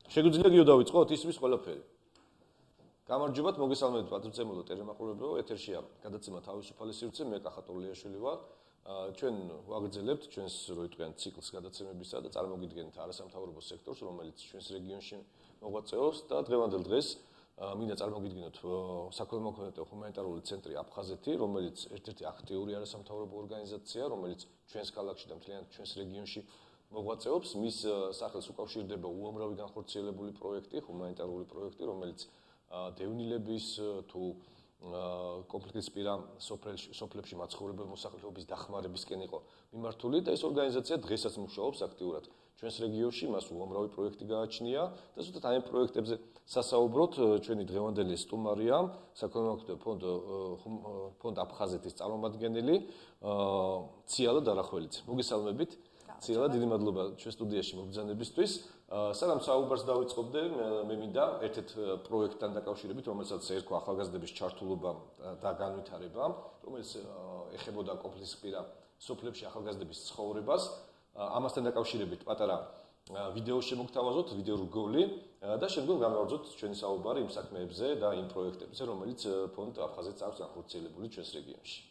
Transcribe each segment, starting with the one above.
შეგვიძლია გიო დავიწყოთ ისმის ყველაფერი. გამარჯობათ, მოგესალმებით პატრიცემულო ტელემაყურებელო, ეთერშია გადაცემა თავისუფალი სივრცე, მე კახა ტურლიაშვილი ვარ. ჩვენ ვაგრძელებთ ჩვენს როიტყვიან ციკლს გადაცემებისა და წარმოგიდგენთ არასამთავრობო სექტორს, რომელიც ჩვენს რეგიონში მოღვაწეობს და დღევანდელ დღეს მინდა წარმოგიდგენოთ საქველმოქმედო ჰუმანიტარული ცენტრი აფხაზეთი, რომელიც ერთ-ერთი აქტიური არასამთავრობო ორგანიზაციაა, რომელიც ჩვენს ქალაქში და მთლიანად ჩვენს რეგიონში მოღვაწეობს. მის სახელს უკავშირდება უამრავი განხორციელებული პროექტი, ჰუმანიტარული პროექტი, რომელიც დევნილების თუ კონფლიქტისპირა სოფლებში მაცხოვრებელ მოსახლეობის დახმარებისკენ იყო მიმართული და ეს ორგანიზაცია დღესაც მუშაობს აქტიურად ჩვენს რეგიონში, მას უამრავი პროექტი გააჩნია და ზუსტად ამ პროექტებზე სასაუბროთ ჩვენი დღევანდელი სტუმარია საქველმოქმედო ფონდ აფხაზეთის წარმომადგენელი ციალა დარახველიძე. მოგესალმებით. ციალა, დიდი მადლობა ჩვენ სტუდიაში მოგბრძანებისთვის. სანამ საუბარს დავიწყობდე, მე მინდა ერთ-ერთ პროექტთან დაკავშირებით, რომელსაც ერქვა ახალგაზრდების ჩართულობა და განვითარება, რომელიც ეხებოდა კონფლიქტისპირა სოფლებში ახალგაზრდების ცხოვრებას. ამასთან დაკავშირებით პატარა ვიდეო შემოგთავაზოთ, ვიდეო რგოლი და შემდგომ გამოვარძოთ ჩვენი საუბარი იმ საქმეებზე და იმ პროექტებზე, რომელიც ფონდ აფხაზეთს აქვს განხორციელებული ჩვენს რეგიონში.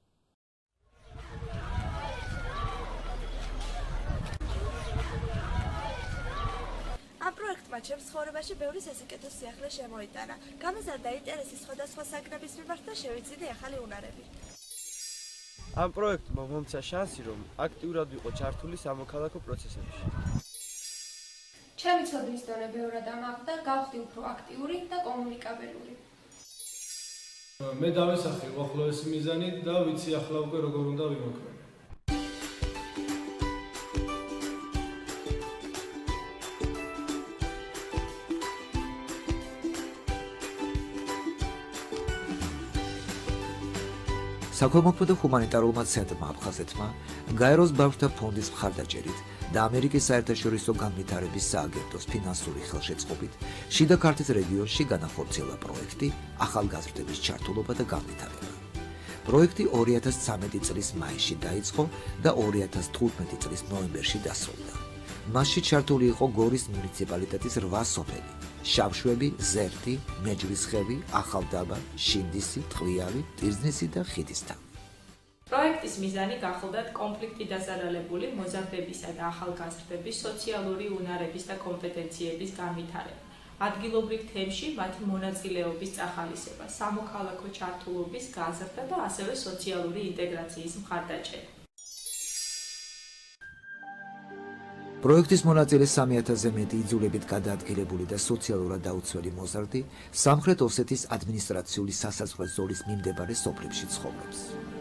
პროექტმა ჩემს ცხოვრებაში ბევრი სასიკეთო სიახლე შემოიტანა. გამიზარდა ინტერესი სხვადასხვა საგნების მიმართ და შევიძინე ახალი უნარები. ამ პროექტმა მომცა შანსი, რომ აქტიურად ვიყო ჩართული სამოქალაქო პროცესებში. ჩემი ცოდნის დონე ბევრად ამაღლდა, გავხდი უფრო აქტიური და კომუნიკაბელური. მე დავესახე უახლოესი მიზანი და ვიცი ახლა უკვე როგორ უნდა ვიმოქმედო. საქველმოქმედო ჰუმანიტარულმა ცენტრმა აფხაზეთმა გაეროს ბავშვთა ფონდის მხარდაჭერით და ამერიკის საერთაშორისო განვითარების სააგენტოს ფინანსური ხელშეწყობით შიდა ქართლის რეგიონში განახორციელა პროექტი ახალგაზრდების ჩართულობა და განვითარება. პროექტი 2013 წლის მაისში დაიწყო და 2015 წლის ნოემბერში დასრულდა. მასში ჩართული იყო გორის მუნიციპალიტეტის 8 სოფელი: შავშვები, ზერთი, მეჯლისხევი, ახალდაბა, შინდისი, ტყვიავი, ტირზნისი და ხიდისთავი. პროექტის მიზანი გახლდათ კონფლიქტი დასარალებული მოზარდებისა და ახალგაზრდების სოციალური უნარების და კომპეტენციების განვითარება, ადგილობრივ თემში მათი მონაწილეობის წახალისება, სამოქალაქო ჩართულობის გაზრდა და ასევე სოციალური ინტეგრაციის მხარდაჭერა. პროექტის მონაწილე 3000-ზე მეტი იძულებით გადაადგილებული და სოციალურად დაუცველი მოზარდი სამხრეთ ოსეთის ადმინისტრაციული სასაზღვრო ზოლის მიმდებარე სოფლებში ცხოვრობს.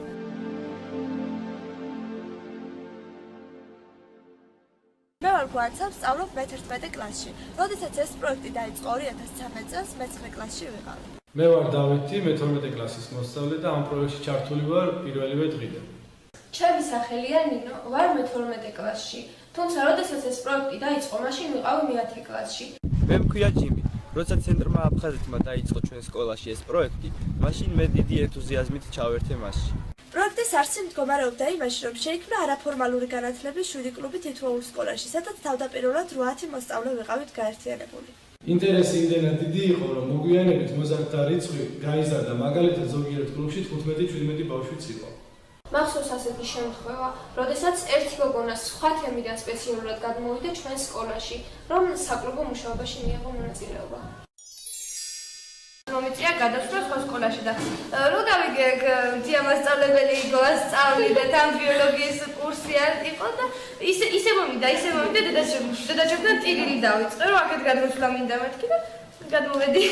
მე ვარ გვანცავ, სწავლობ მე-11 კლასში. როდესაც ეს პროექტი დაიწყო 2013 წელს, მე-9 კლასში ვიყავი. მე ვარ დავითი, მე-12 კლასის მოსწავლე და ამ პროექტში ჩართული ვარ პირველივე დღიდან. ჩემი სახელია ნინო, ვარ მე-12 კლასში. თუმცა, როდესაც ეს პროექტი დაიწყო, მაშინ ვიყავი მე-10 კლასში. მე მქვია ჯიმი. როცა ცენტრმა აფხაზეთმა დაიწყო ჩვენ სკოლაში ეს პროექტი, მაშინ მე დიდი ენთუზიაზმით ჩავერთე მასში. პროექტის არსი მდგომარეობდა იმაში, რომ შეიქმნა არაფორმალური განათლების 7 კლუბი თითოეულ სკოლაში, სადაც თავდაპირველად 8 მოსწავლე ვიყავით გაერთიანებული. ინტერესი იმდენად დიდი იყო, რომ მოგვიანებით მოზარდთა რიცხვი გაიზარდა, მაგალითად ზოგიერთ კლუბში 15-17 ბავშვიც იყო. მახსოვს ასეთი შემთხვევა, როდესაც ერთი გოგონა სხვა თემიდან სპეციალურად გადმოვიდა ჩვენ სკოლაში, რომ საკლუბო მუშაობაში მიიღო მონაწილეობა. მომიწია გადასვლა სხვა სკოლაში და რო გავიგე ძია მასწავლებელი იყო ასწავლიდა თან ბიოლოგიის კურსი არ იყო და ისე მომიდა დედაჩემთან ტირილი დავიწყე რომ აქეთ გადმოსვლა მინდა მეთქი და გადმოვედი.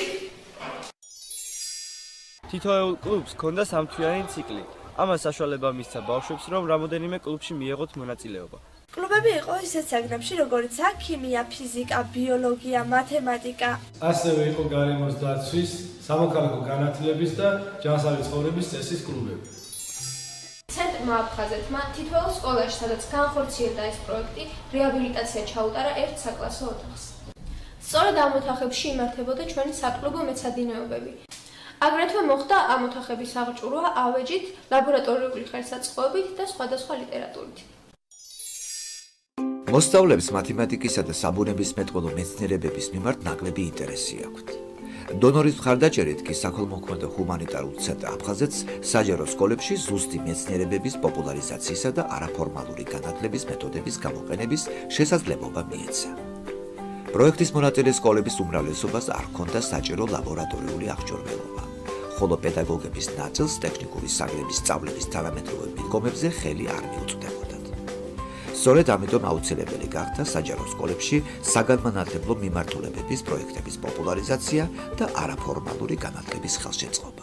თითოეულ კლუბს ჰქონდა სამთვიანი ციკლი. ამას საშუალება მისცა ბავშვებს, რომ რამოდენიმე კლუბში მიეღოთ მონაწილეობა. კლუბები იყო ისეთ საგნებში, როგორიცაა ქიმია, ფიზიკა, ბიოლოგია, მათემატიკა. ასევე იყო გარემოს დაცვის, სამოქალაქო განათლების და ჯანსაღი ცხოვრების წესის კლუბები. ცენტრმა აფხაზეთმა თითოეულ სკოლაში, სადაც განხორციელდა ეს პროექტი, რეაბილიტაცია ჩაუტარა ერთ საკლასო ოთახს. სწორედ ამ ოთახებში იმართებოდა ჩვენი საკლუბო მეცადინეობები. აგრეთვე მოხდა ამ ოთახების აღჭურვა ავეჯით, ლაბორატორიული ხელსაწყოებით და სხვადასხვა ლიტერატურით. მოსწავლეებს მათემატიკისა და საბუნებისმეტყველო მეცნიერებების მიმართ ნაკლები ინტერესი აქვთ. დონორის მხარდაჭერით კი საქველმოქმედო ჰუმანიტარულ ცენტრ აფხაზეთს საჯარო სკოლებში ზუსტი მეცნიერებების პოპულარიზაციისა და არაფორმალური განათლების მეთოდების გამოყენების შესაძლებლობა მიეცა. პროექტის მონაწილე სკოლების უმრავლესობას არ ჰქონდა საჭირო ლაბორატორიული აღჭურვილობა, ხოლო პედაგოგების ნაწილს ტექნიკური საგნების სწავლების თანამედროვე მიდგომებზე ხელი არ მიუწვდებოდათ. სწორედ ამიტომ აუცილებელი გახდა საჯარო სკოლებში საგანმანათლებლო მიმართულებების პროექტების პოპულარიზაცია და არაფორმალური განათლების ხელშეწყობა.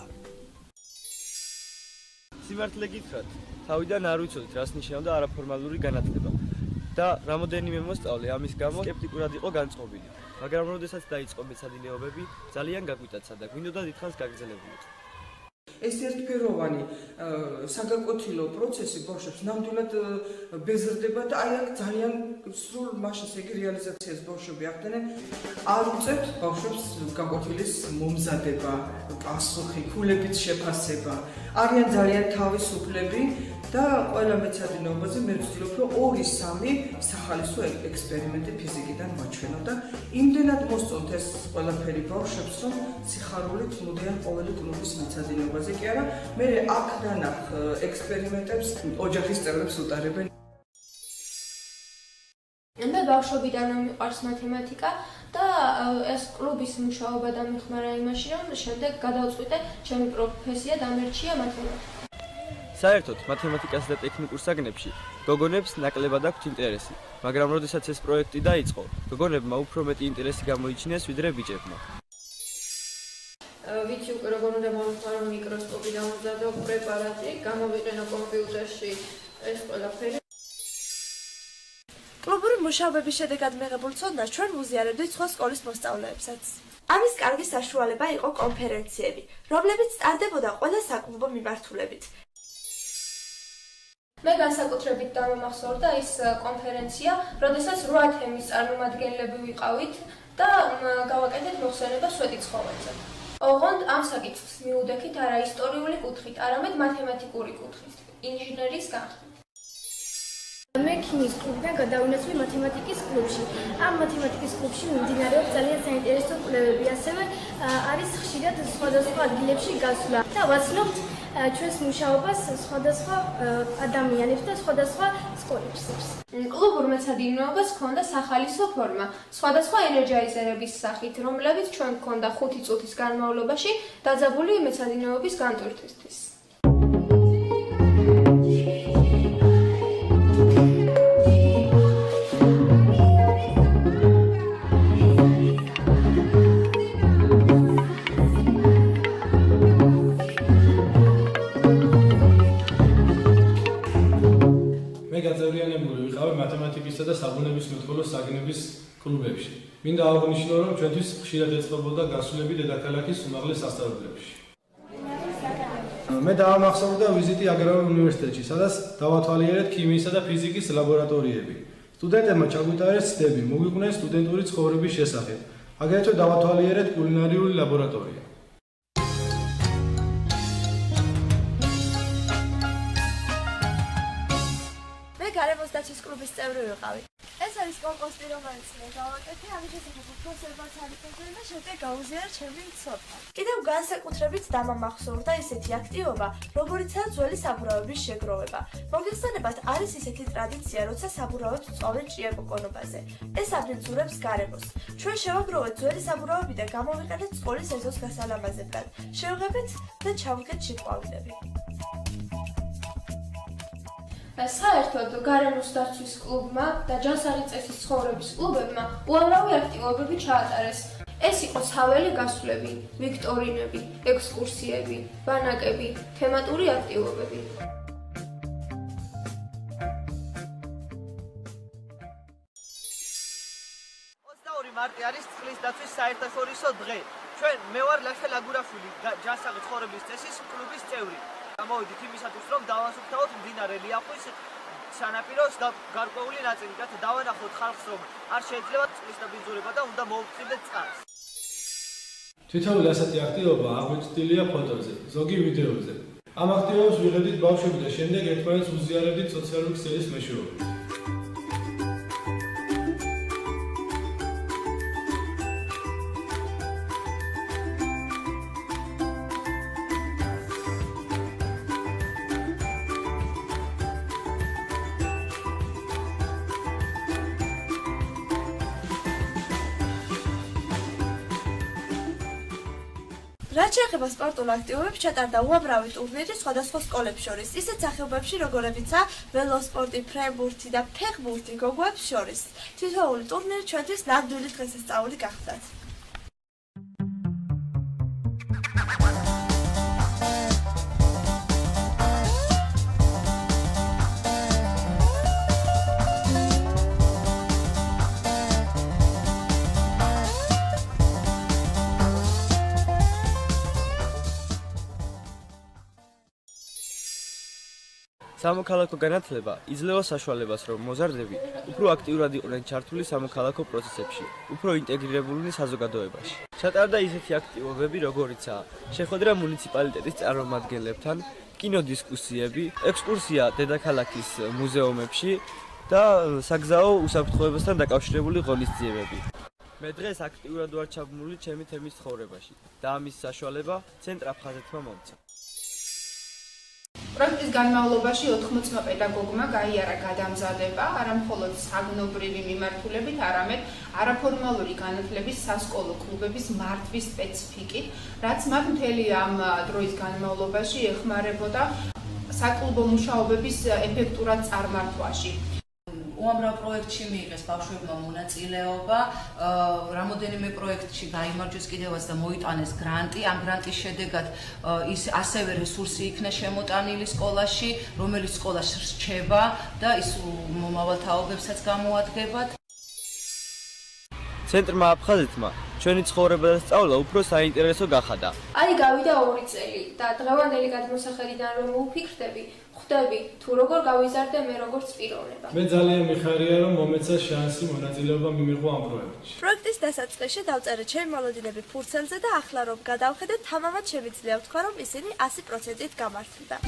სიმართლე გითხრათ, თავიდან არ ვიცოდით, რას ნიშნავდა არაფორმალური განათლება. და რამოდენიმე მოსწავლე ამის გამო სკეპტიკურად იყო განწყობილი, მაგრამ როდესაც დაიწყო მეცადინეობები, ძალიან გაგვიტაცა და გვინდოდა დიდხანს გაგრძელებულიყო. ეს ერთფეროვანი საგაკვეთილო პროცესი ბავშვებს ნამდვილად ბეზრდება და აი აქ ძალიან სრულ მასშტაბს იგი რეალიზაციას ბავშვები ახდენენ. არ უწევთ ბავშვებს გაკვეთილის მომზადება, პასუხი, ქულებით შეფასება. არიან ძალიან თავისუფლები და ყველა მეცადინეობაზე მე ვცდილობ რომ 2-3 სახალისო ექსპერიმენტი ფიზიკიდან მაჩვენო და იმდენად მოსწონთ ეს ყველაფერი ბავშვებს რომ სიხარულით მოდიან ყოველი კლუბის მეცადინეობაზე კი არა მე აქ დანახ ექსპერიმენტებს ოჯახის წევრებს უტარებენ. მე ბავშვობიდან მიყვარს მათემატიკა და ეს კლუბის მუშაობა დამეხმარა იმაში რომ შემდეგ გადავწყვიტე ჩემი პროფესია დამერჩია მათემატიკა. საერთოდ მათემატიკასა და ტექნიკურ საგნებში გოგონებს ნაკლებად აქვთ ინტერესი, მაგრამ როდესაც ეს პროექტი დაიწყო, გოგონებმა უფრო მეტი ინტერესი გამოიჩინეს ვიდრე ბიჭებმა. ვიცი უკვე როგორ უნდა მომხმარო მიკროსკოპი დამზადო პრეპარატი, გამოვიყენო კომპიუტერში ეს ყველაფერი. კლუბური მუშაობების შედეგად მიღებულ ცოდნას ჩვენ ვუზიარებდით სხვა სკოლის მოსწავლეებსაც. ამის კარგი საშუალება იყო კონფერენციები, რომლებიც ტარდებოდა ყველა საკლუბო მიმართულებით. მე განსაკუთრებით დამამახსოვრდა ის კონფერენცია, როდესაც 8 თემის წარმომადგენლები ვიყავით და გავაკეთეთ მოხსენება სვეტიცხოველზე. ოღონდ ამ საკითხს მიუდექით არა ისტორიული კუთხით, არამედ მათემატიკური კუთხით, ინჟინერიის განხრით. მე ქიმიის კლუბიდან გადავინაცვლი მათემატიკის კლუბში. ამ მათემატიკის კლუბში მიმდინარეობს ძალიან საინტერესო კვლევები, ასევე არის ხშირად სხვადასხვა ადგილებში გასვლა და ვაცნობთ ჩვენს მუშაობას სხვადასხვა ადამიანებს და სხვადასხვა სკოლებს. კლუბურ მეცადინეობას ჰქონდა სახალისო ფორმა, სხვადასხვა ენერჯაიზერების სახით, რომლებიც ჩვენ ჰქონდა 5 წუთის განმავლობაში დაძაბული მეცადინეობის განტვირთვისთვის. მათემატიკისა და საბუნებისმეტყველო საგნების კლუბებში. მინდა აღვნიშნო, რომ ჩვენთვის ხშირად ეწყობოდა გასვლები დედაქალაქის უმაღლეს სასწავლებლებში. მე დავამახსოვრდა ვიზიტი აგრარულ უნივერსიტეტში, სადაც დავათვალიერეთ ქიმიისა და ფიზიკის ლაბორატორიები. სტუდენტებმა ჩაგვიტარეს ცდები, მოგვიყვნენ სტუდენტური ცხოვრების შესახებ. აგრეთვე დავათვალიერეთ კულინარიული ლაბორატორია. გარემოს დაცვის კლუბის წევრი ვიყავი. ეს არის კონკურსი, რომელიც მე გავაკეთე, ამის შესახებ უფროსებმა წარიწყვეტენ და შემდეგ გაუზიარა ჩემი ცოდნა. კიდევ განსაკუთრებით დამამახსოვრდა ისეთი აქტივობა, როგორიცაა ძველი საბურავების შეგროვება. მოგეხსენებათ, არის ისეთი ტრადიცია, როცა საბურავებს წოვენ ჭიაკოკონობაზე. ეს აბინძურებს გარემოს. ჩვენ შევაგროვეთ ძველი საბურავები და გამოვიყენეთ სკოლის ეზოს გასალამაზებლად. შევღებეთ და ჩავდგეთ შეყვავილები. საერთოდ გარემოს დაცვის კლუბმა და ჯანსაღი წესის ცხოვრების კლუბებმა უამრავი აქტივობები ჩაატარეს. ეს იყო ცაველი გასვლები, ვიქტორინები, ექსკურსიები, ბანაკები, თემატური აქტივობები. 22 მარტი არის წყლის დაცვის საერთაშორისო დღე. ჩვენ მე ვარ ლაშა ლაგურაშვილი, ჯანსაღი ცხოვრების წესის კლუბის წევრი. გამოვიდით იმისათვის, რომ დავასუფთავოთ მდინარე ლიახვის სანაპიროს გარკვეული ნაწილი, რათა დავანახოთ ხალხს, რომ არ შეიძლება წყლის დაბინძურება და უნდა მოუწოდეთ წყალს. თითოეული ასეთი აქტივობა აღბეჭდილია ფოტოზე, ზოგი ვიდეოზე. ამ აქტივობებს ვიღებდით ბავშვები და შემდეგ ერთმანეთს უზიარებდით სოციალური ქსელის მეშვეობით. რაც შეეხება სპორტულ აქტივობებს, ჩატარდა უამრავი ტურნირი სხვადასხვა სკოლებს შორის, ისეთ სახეობებში, როგორებიცაა ველოსპორტი, ფრენბურთი და ფეხბურთი გოგოებს შორის. თითოეული ტურნირი ჩვენთვის ნამდვილი დღესასწაული გახდათ. სამოქალაქო განათლება იძლევა საშუალებას, რომ მოზარდები უფრო აქტიურად იყვნენ ჩართული სამოქალაქო პროცესებში, უფრო ინტეგრირებულნი საზოგადოებაში. ჩატარდა ისეთი აქტივობები, როგორიცაა შეხვედრა მუნიციპალიტეტის წარმომადგენლებთან, კინოდისკუსიები, ექსკურსია დედაქალაქის მუზეუმებში და საგზაო უსაფრთხოებასთან დაკავშირებული ღონისძიებები. მე დღეს აქტიურად ვარ ჩაბმული ჩემი თემის ცხოვრებაში და ამის საშუალება ცენტრ აფხაზეთმა მომცა. პროექტის განმავლობაში 80 პედაგოგმა გაიარა გადამზადება არა მხოლოდ საგნობრივი მიმართულებით, არამედ არაფორმალური განათლების სასკოლო კლუბების მართვის სპეციფიკით, რაც მათ მთელი ამ დროის განმავლობაში ეხმარებოდა საკლუბო მუშაობების ეფექტურად წარმართვაში. უამრავ პროექტში მიიღეს ბავშვებმა მონაწილეობა, რამოდენიმე პროექტში გაიმარჯვეს კიდევაც და მოიტანეს გრანტი. ამ გრანტის შედეგად ის ასევე რესურსი იქნა შემოტანილი სკოლაში, რომელიც სკოლას რჩება და ის მომავალ თაობებსაც გამოადგებათ. ცენტრმა აფხაზეთმა ჩვენი ცხოვრება და სწავლა უფრო საინტერესო გახადა. აი გავიდა 2 წელი და დღევანდელი გადმოსახედიდან რომ ვუფიქრდები, ხვდები თუ როგორ გავიზარდე მე როგორც პიროვნება. მე ძალიან მიხარია რომ მომეცა შანსი მონაწილეობა მიმიღო ამ პროექტში. პროექტის დასაწყისში დავწერე ჩემი მოლოდინები ფურცელზე და ახლა რომ გადავხედეთ, თამამად შემიძლია ვთქვა, რომ ისინი 100%-ით გამართლდა.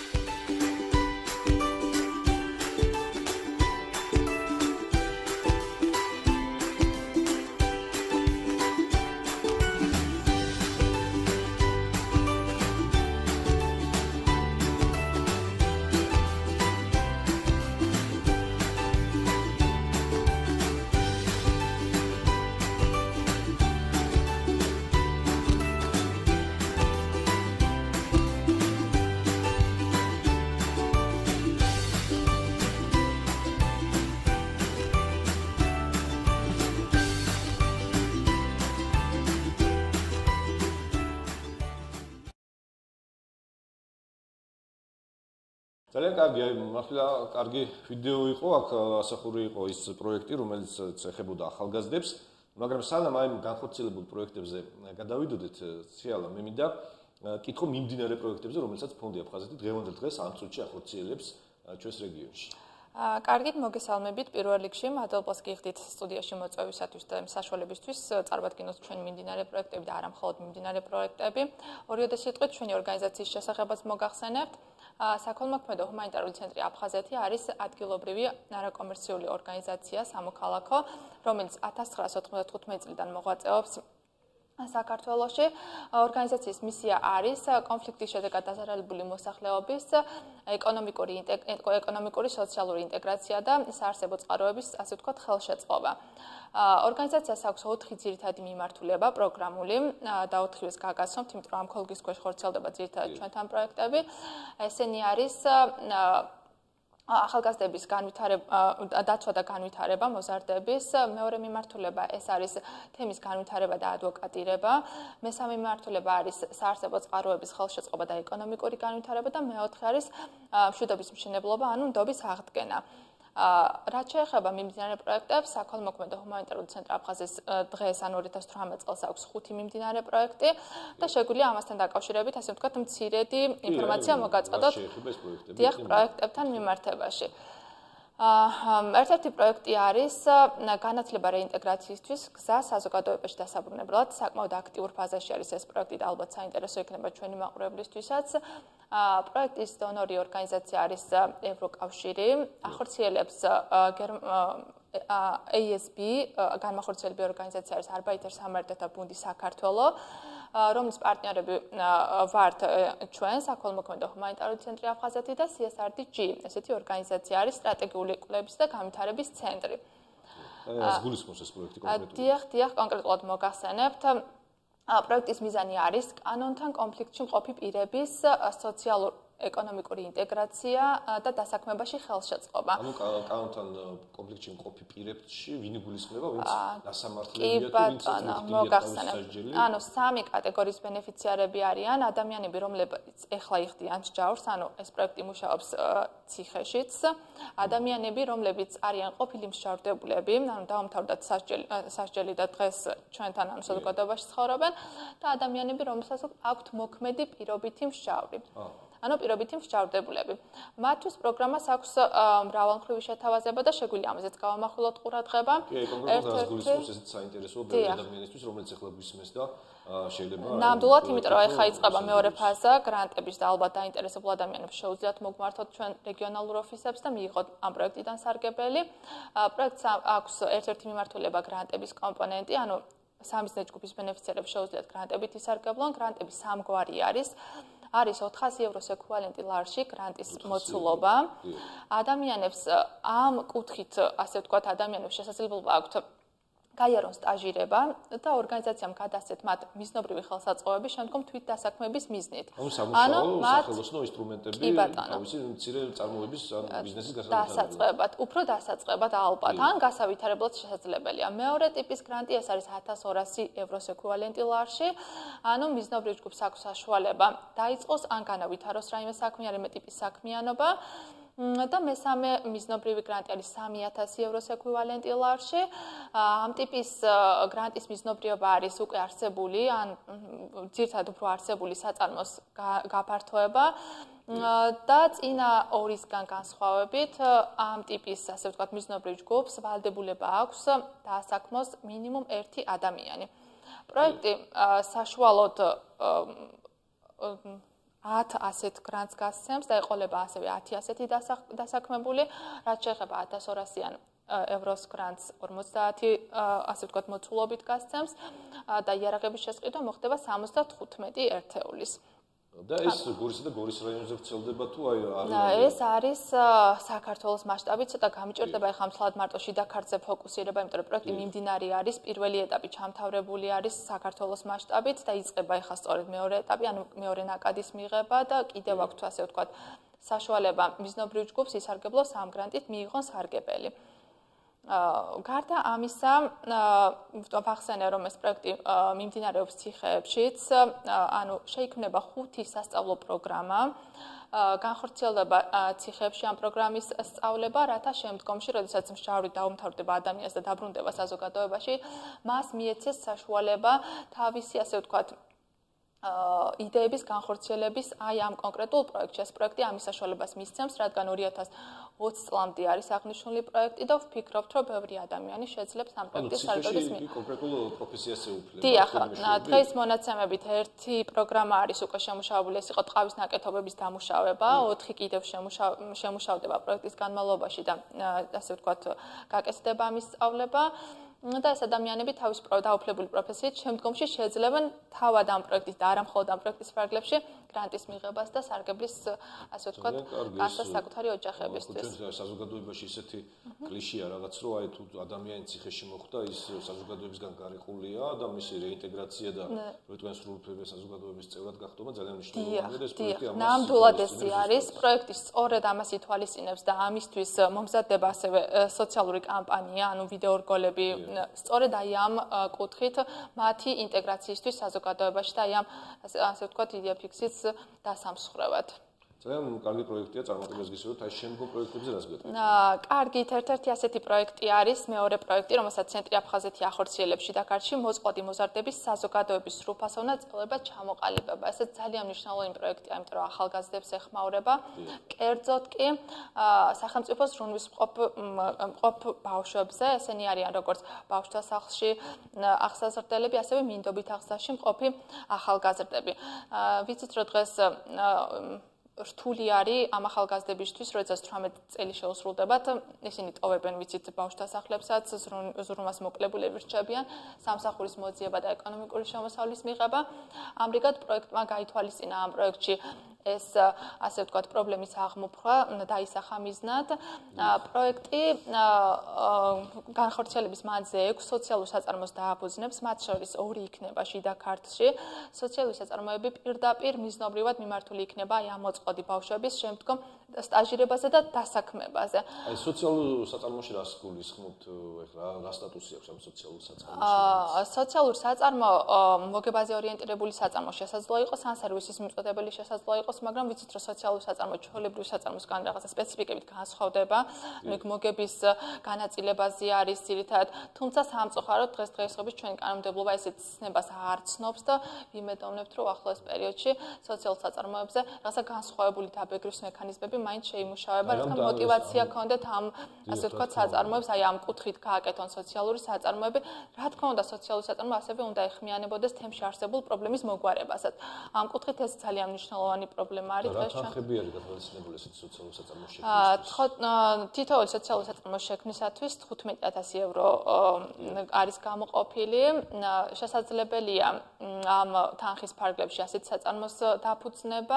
ძალიან კარგი, აი მართლა კარგი ვიდეო იყო, აქ ასახური იყო ის პროექტი, რომელიც ეხებოდა ახალგაზრდებს, მაგრამ სანამ აი განხორციელებულ პროექტებზე გადავიდოდეთ, ცეალა მე მინდა კითხო მიმდინარე პროექტებზე, რომელსაც ფონდი აფხაზეთი დღევანდელ დღეს ამ წუთში ახორციელებს ჩვენს რეგიონში. კარგით, მოგესალმებით პირველ რიგში, მადლობას გიხდით სტუდიაში მოწვევისათვის და საშუალებისთვის წარვადგინოთ ჩვენი მიმდინარე პროექტები და არა მხოლოდ მიმდინარე პროექტები. ორიოდე სიტყვით ჩვენი ორგანიზაციის შესახებაც მოგახსენებთ. საქველმოქმედო ჰუმანიტარული ცენტრი აფხაზეთი არის ადგილობრივი არაკომერციული ორგანიზაცია სამოქალაქო, რომელიც 1995 წლიდან მოღვაწეობს საქართველოში. ორგანიზაციის მისია არის კონფლიქტის შედეგად დაზარალებული მოსახლეობის ეკონომიკური, სოციალური ინტეგრაცია და საარსებო წყაროების, ასე ვთქვათ, ხელშეწყობა. ორგანიზაციას აქვს 4 ძირითადი მიმართულება პროგრამული და 4-ს გაგაცნობთ, იმიტომ რომ ამ ქოლგის ქვეშ ხორციელდება ძირითადად ჩვენთან პროექტები. ესენი არის ახალგაზრდების დაცვა და განვითარება, მოზარდების, მეორე მიმართულება ეს არის თემის განვითარება და ადვოკატირება, მესამე მიმართულება არის საარსებო წყაროების ხელშეწყობა და ეკონომიკური განვითარება და მეოთხე არის მშვიდობის მშენებლობა, ანუ ნდობის აღდგენა. რაც შეეხება მიმდინარე პროექტებს, საქველმოქმედო ჰუმანიტარული ცენტრი აფხაზეთის დღეს ან 2018 წელს აქვს 5 მიმდინარე პროექტი და შეგვიძლია ამასთან დაკავშირებით, ასე ვთქვათ, მცირედი ინფორმაცია მოგაწყდოთ დიახ პროექტებთან მიმართებაში. ერთ-ერთი პროექტი არის განათლება რეინტეგრაციისთვის გზა საზოგადოებაში დასაბრუნებლად. საკმაოდ აქტიურ ფაზაში არის ეს პროექტი და ალბათ საინტერესო იქნება ჩვენი მაყურებლისთვისაც. პროექტის დონორი ორგანიზაცია არის ევროკავშირი, ახორციელებს ASB, განმახორციელებელი ორგანიზაცია არის Arbeiter-Samariter Bund საქართველო, რომლის პარტნიორები ვართ ჩვენ, საქველმოქმედო ჰუმანიტარული ცენტრი აფხაზეთი და CSRD-G, ესეთი ორგანიზაცია არის სტრატეგიული კვლევების და განვითარების ცენტრი. ეს გულისხმობს ეს პროექტი კონკრეტულად. დიახ, კონკრეტულად მოგახსენებთ. პროექტის მიზანი არის კანონთან კონფლიქტში მყოფი პირების სოციალურ ეკონომიკური ინტეგრაცია და დასაქმებაში ხელშეწყობა. ანუ კანონთან კონფლიქტში მყოფი პირებში ვინ იგულისხმება, ვინც დასამართლებია თუ ვინც მოგახსენებ. ანუ სამი კატეგორიის ბენეფიციარები არიან ადამიანები, რომლებიც ეხლა იხდიან მსჯავრს, ანუ ეს პროექტი მუშაობს ციხეშიც, ადამიანები, რომლებიც არიან ყოფილი მსჯავრდებულები, ანუ დაამთავრდათ სასჯელი და დღეს ჩვენთან ამ საზოგადოებაში ცხოვრობენ და ადამიანები, რომელსაც აქვთ მოქმედი პირობითი მსჯავრი. ანუ პირობითი მსჯავრდებულები. მათთვის პროგრამას აქვს მრავალმხრივი შეთავაზება და შეგვიძლია ამაზეც გავამახვილოთ ყურადღება. ერთ-ერთი ესეც საინტერესოა ბევრი ადამიანისთვის, რომელიც ახლა გვისმენს და შეიძლება ნამდვილად, იმიტომ რომ ახლა იწყება მეორე ფაზა გრანტების და ალბათ დაინტერესებულ ადამიანებს შეუძლიათ მოგმართოთ ჩვენ რეგიონალურ ოფისებს და მიიღოთ ამ პროექტიდან სარგებელი. პროექტს აქვს ერთ-ერთი მიმართულება გრანტების კომპონენტი, ანუ სამიზნე ჯგუფის ბენეფიციარებს შეუძლიათ გრანტებით ისარგებლონ. გრანტები სამგვარი არის 400 ევროს ეკვივალენტი ლარში გრანტის მოცულობა. ადამიანებს ამ კუთხით, ასე ვთქვათ, ადამიანებს შესაძლებლობა აქვთ გაიარონ სტაჟირება და ორგანიზაციამ გადასცეთ მათ მიზნობრივი ხელსაწყოები შემდგომ თვით დასაქმების მიზნით. ანუ სახელოსნო ინსტრუმენტები თავისი მცირე წარმოების ბიზნესის დასაწყებად, უფრო დასაწყებად ალბათ, ან გასავითარებლად შესაძლებელია. მეორე ტიპის გრანტი ეს არის 1200 ევროს ეკვივალენტი ლარში, ანუ მიზნობრივ ჯგუფს აქვს საშუალება დაიწყოს ან განავითაროს რაიმე საქმე, რაიმე ტიპის საქმიანობა. და მესამე მიზნობრივი გრანტი არის 3000 ევროს ეკვივალენტი ლარში. ამ ტიპის გრანტის მიზნობრიობა არის უკვე არსებული, ან ძირითადად უფრო არსებული საწარმოს გაფართოება და წინა ორისგან განსხვავებით ამ ტიპის, ასე ვთქვათ, მიზნობრივ ჯგუფს ვალდებულება აქვს დაასაქმოს მინიმუმ 1 ადამიანი. პროექტი საშუალოდ 10 ასეთ გრანტს გასცემს და ეყოლება ასევე 10 ასეთი დასაქმებული, რაც შეეხება 1200-იან ევროს გრანტს 50 ასე ვთქვათ მოცულობით გასცემს და იარაღების შესყიდვა მოხდება 75 ერთეულის. და ეს გორისა და გორის რაიონზე ვრცელდება თუ აი ეს არის საქართველოს მასშტაბით ცოტა გამიჭირდება ახლა მთლად მარტო შიდა ქართზე ფოკუსირება, იმიტომ რომ პროექტი მიმდინარე არის, პირველი ეტაპი ჩამთავრებული არის საქართველოს მასშტაბით და იწყება ახლა სწორედ მეორე ეტაპი, ანუ მეორე ნაკადის მიღება და კიდევ აქვს ასე ვთქვათ საშუალება მიზნობრივ ჯგუფს ისარგებლოს ამ გრანტით მიიღონ სარგებელი. გარდა ამისა, ვახსენე რომ ეს პროექტი მიმდინარეობს ციხეებშიც, ანუ შეიქმნება 5 სასწავლო პროგრამა, განხორციელდება ციხეებში ამ პროგრამის სწავლება, რათა შემდგომში, როდესაც მსჯავრი დაუმთავრდება ადამიანს და დაბრუნდება საზოგადოებაში, მას მიეცეს საშუალება თავისი, ასე ვთქვათ, იდეების განხორციელების აი ამ კონკრეტულ პროექტში. ეს პროექტი ამის საშუალებას მისცემს, რადგან 2020 წლამდე არის აღნიშნული პროექტი და ვფიქრობთ, რომ ბევრი ადამიანი შეძლებს ამ პროექტის სარგებლობის მიღება. კონკრეტულ პროფესიას ეუფლება. დიახ, დღეს მონაცემებით ერთი პროგრამა არის უკვე შემუშავებული, ეს იყო ტყავის ნაკეთობების დამუშავება, 4 კიდევ შემუშავდება პროექტის განმავლობაში და ასე ვთქვათ, გაკეთდება ამის სწავლება. და ეს ადამიანები თავის დაუფლებული პროფესიით შემდგომში შეძლებენ თავად ამ პროექტის და არა მხოლოდ ამ პროექტის ფარგლებში გრანტის მიღებას და სარგებლის, ასე ვთქვათ, განსას საკუთარი ოჯახებისთვის. ჩვენ საზოგადოებაში ისეთი კლიშეა რაღაც, რომ აი თუ ადამიანი ციხეში მოხვდა, ის საზოგადოებისგან გარიყულია და მისი რეინტეგრაცია და პროექტის სრულუფლება საზოგადოების წევრად გახდომა ძალიან მნიშვნელოვანია და ეს პროექტი ამას ნამდვილად ესე არის. პროექტი სწორედ ამას ითვალისწინებს და ამისთვის მომზადდება ასევე სოციალური კამპანია, ანუ ვიდეორგოლები სწორედ აი ამ კუთხით მათი ინტეგრაციისთვის საზოგადოებაში და აი ამ ასე ვთქვათ იდეაფიქსის დასამსხვრევად. ძალიან კარგი პროექტია, წარმატებას გისურვებთ, აი შემდგომ პროექტებზე რას გეტყვით? კარგით, ერთ-ერთი ასეთი პროექტი არის მეორე პროექტი, რომელსაც ცენტრი აფხაზეთი ახორციელებს შიდაქართში, მოწყვლადი მოზარდების საზოგადოების სრულფასოვნა წევრობა ჩამოყალიბება. ეს ძალიან მნიშვნელოვანი პროექტია, იმიტომ რომ ახალგაზრდებს ეხმაურება. კერძოდ კი სახელმწიფოს ზრუნვის მყოფ ბავშვებზე, ესენი არიან როგორც ბავშვთა სახლში აღსაზრდელები, ასევე მინდობით აღზრდაში მყოფი ახალგაზრდები. ვიცით, რომ დღეს რთული არის ამ ახალგაზრდებისთვის, როდესაც 18 წელი შეუსრულდებათ, ისინი ტოვებენ ვიცით ბავშვთა სახლებსაც, ზრუნვას მოკლებულები რჩებიან, სამსახურის მოძიება და ეკონომიკური შემოსავლის მიღება. ამრიგად პროექტმა გაითვალისწინა ამ პროექტში ეს ასე ვთქვათ პრობლემის აღმოფხვრა დაისახა მიზნად. პროექტი განხორციელების მანძილზე 6 სოციალურ საწარმოს დააფუძნებს, მათ შორის 2 იქნება შიდა ქართლში. სოციალური საწარმოები პირდაპირ მიზნობრივად მიმართული იქნება აი ამ მოწყვლადი ბავშვების შემდგომ სტაჟირებაზე და დასაქმებაზე. აი სოციალურ საწარმოში რას გულისხმობთ ეხლა რა სტატუსი აქვს ამ სოციალურ საწარმოში? სოციალურ საწარმო მოგებაზე ორიენტირებული საწარმო შესაძლოა იყოს, ან სერვისის მიწოდებელი შესაძლოა იყოს, მაგრამ ვიცით რომ სოციალურ საწარმო ჩვეულებრივ საწარმოსგან რაღაცა სპეციფიკებით განსხვავდება, მოგების განაწილებაზე არის ძირითადად, თუმცა სამწუხაროდ დღესდღეობით ჩვენი კანონმდებლობა ესეთ ცნებას არ ცნობს და ვიმედოვნებთ რომ ახლოს პერიოდში სოციალურ საწარმოებზე რაღაცა განსხვავებული დაბეგრვის მექანიზმები მაინც შეიმუშავება, რადგან мотиваცია ქონდეთ ამ ასე ვთქვათ საწარმოებს, აი ამ კუთხით გააკეთონ სოციალური საწარმოები, რა თქმა უნდა სოციალური საწარმო ასევე უნდა ეხმიანებოდეს თემში არსებულ პრობლემის მოგვარებასაც. ამ კუთხით ეს ძალიან მნიშვნელოვანი პრობლემა არის დღეს ჩვენ. რა თანხები არის გათვალისწინებული ესეთ სოციალურ საწარმოს შექმნისთვის? თითოეული სოციალური საწარმოს შექმნისათვის 15,000 евро არის გამოყოფილი. შესაძლებელია ამ თანხის ფარგლებში ასეთ საწარმოს დაფუძნება.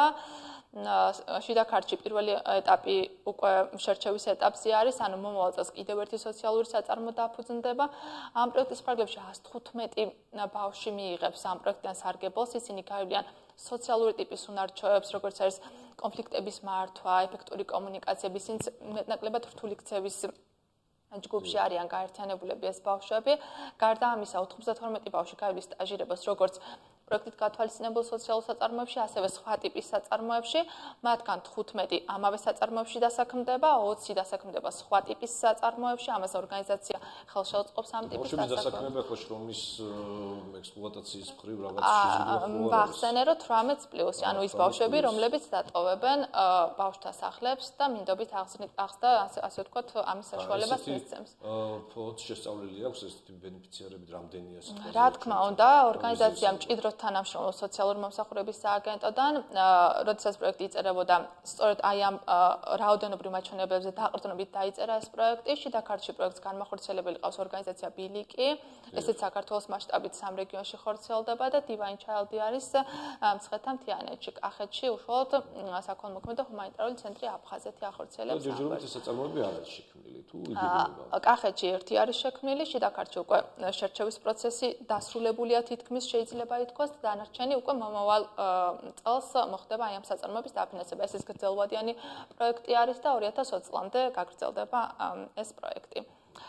შიდა ქართლში პირველი ეტაპი უკვე შერჩევის ეტაპზე არის, ანუ მომავალ წელს კიდევ ერთი სოციალური საწარმო დაფუძნდება. ამ პროექტის ფარგლებში 115 ბავშვი მიიღებს ამ პროექტიდან სარგებელს, ისინი გაივლიან სოციალური ტიპის უნარ-ჩვევებს, როგორც არის კონფლიქტების მართვა, ეფექტური კომუნიკაციები, ისინი მეტნაკლებად რთული ქცევის ჯგუფში არიან გაერთიანებულები ეს ბავშვები. გარდა ამისა, 92 ბავშვი გაივლის სტაჟირებას, როგორც პროექტით გათვალისწინებულ სოციალურ საწარმოებში, ასევე სხვა ტიპის საწარმოებში, მათგან 15 ამავე საწარმოებში დასაქმდება, 20 დასაქმდება სხვა ტიპის საწარმოებში, ამას ორგანიზაცია ხელშეუწყობს ამ ტიპის დასაქმებას. დასაქმება ხო შრომის ექსპლუატაციის მხრივ რაღაც შეიძლება ვახსენე, რომ 18+, ანუ ის ბავშვები, რომლებიც დატოვებენ ბავშვთა სახლებს და მინდობით აღზრდა, ასე ვთქვათ, ამის საშუალებას მისცემს. ფონდს შესწავლილი აქვს ეს ბენეფიციარები რამდენია სიტყვაზე? რა თქმა უნდა, ორგანიზაცია მჭიდროდ თანამშრომლობს სოციალური მომსახურების სააგენტოდან, როდესაც პროექტი იწერებოდა, სწორედ აი ამ რაოდენობრივ მაჩვენებებზე დაყრდნობით დაიწერა ეს პროექტი. შიდა ქართლში პროექტს განმახორციელებელი ყავს ორგანიზაცია ბილიკი, ესეც საქართველოს მასშტაბით 3 რეგიონში ხორციელდება და Divine Child არის მცხეთა მთიანეთში, კახეთში, უშუალოდ საქველმოქმედო ჰუმანიტარული ცენტრი აფხაზეთი ახორციელებს. ჯერჯერობით ეს საწარმოები არ არის შექმნილი თუ იგივეა? კახეთში ერთი არის შექმნილი, შიდა ქართლში უკვე შერჩევის პროცესი დასრულებულია თითქმის შეიძლება ითქვას. დანარჩენი უკვე მომავალ წელს მოხდება აი ამ საწარმოების დაფინანსება. ეს გრძელვადიანი პროექტი არის და 2020 წლამდე გაგრძელდება ეს პროექტი.